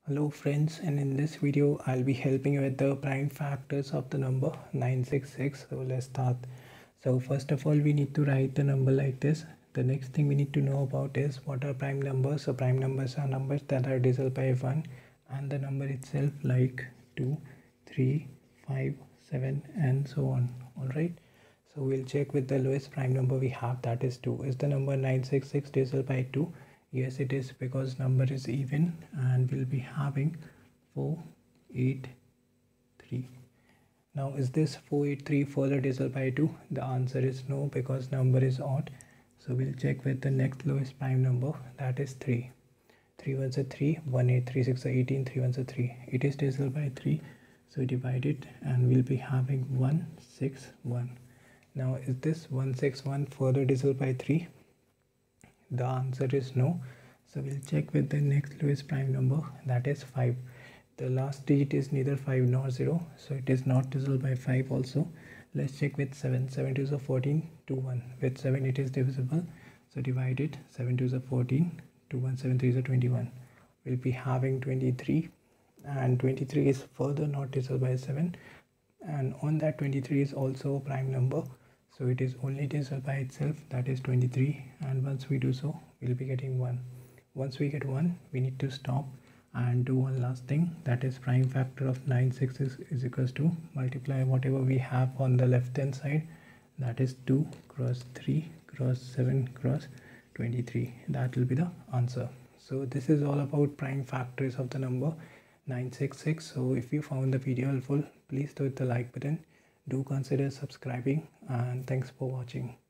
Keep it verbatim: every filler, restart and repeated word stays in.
Hello friends, and in this video I'll be helping you with the prime factors of the number nine six six. So let's start. So first of all, we need to write the number like this. The next thing we need to know about is what are prime numbers. So prime numbers are numbers that are divisible by one and the number itself, like two, three, five, seven and so on. Alright, so we'll check with the lowest prime number we have, that is two. Is the number nine six six divisible by two? Yes, it is, because number is even and we'll be having four eight three. Now is this four eight three further divisible by two? The answer is no, because number is odd. So we'll check with the next lowest prime number, that is three. three ones are three, one eight, three six are eighteen, three ones are three. It is divisible by three, so divide it and we'll be having one six one. Now is this one six one further divisible by three? The answer is no. So we'll check with the next lowest prime number, that is five. The last digit is neither five nor zero, so it is not divisible by five also. Let's check with seven. seven twos are fourteen, two one. With seven it is divisible, so divide it. seven twos are fourteen, two one, seven threes are twenty-one. We'll be having twenty-three, and twenty-three is further not divisible by seven, and on that twenty-three is also a prime number. So it is only divisible by itself, that is twenty-three, and once we do so we'll be getting one. Once we get one, we need to stop and do one last thing, that is prime factor of nine six six is equals to multiply whatever we have on the left hand side, that is two cross three cross seven cross twenty-three. That will be the answer. So this is all about prime factors of the number nine six six. So if you found the video helpful, please hit the like button. Do consider subscribing, and thanks for watching.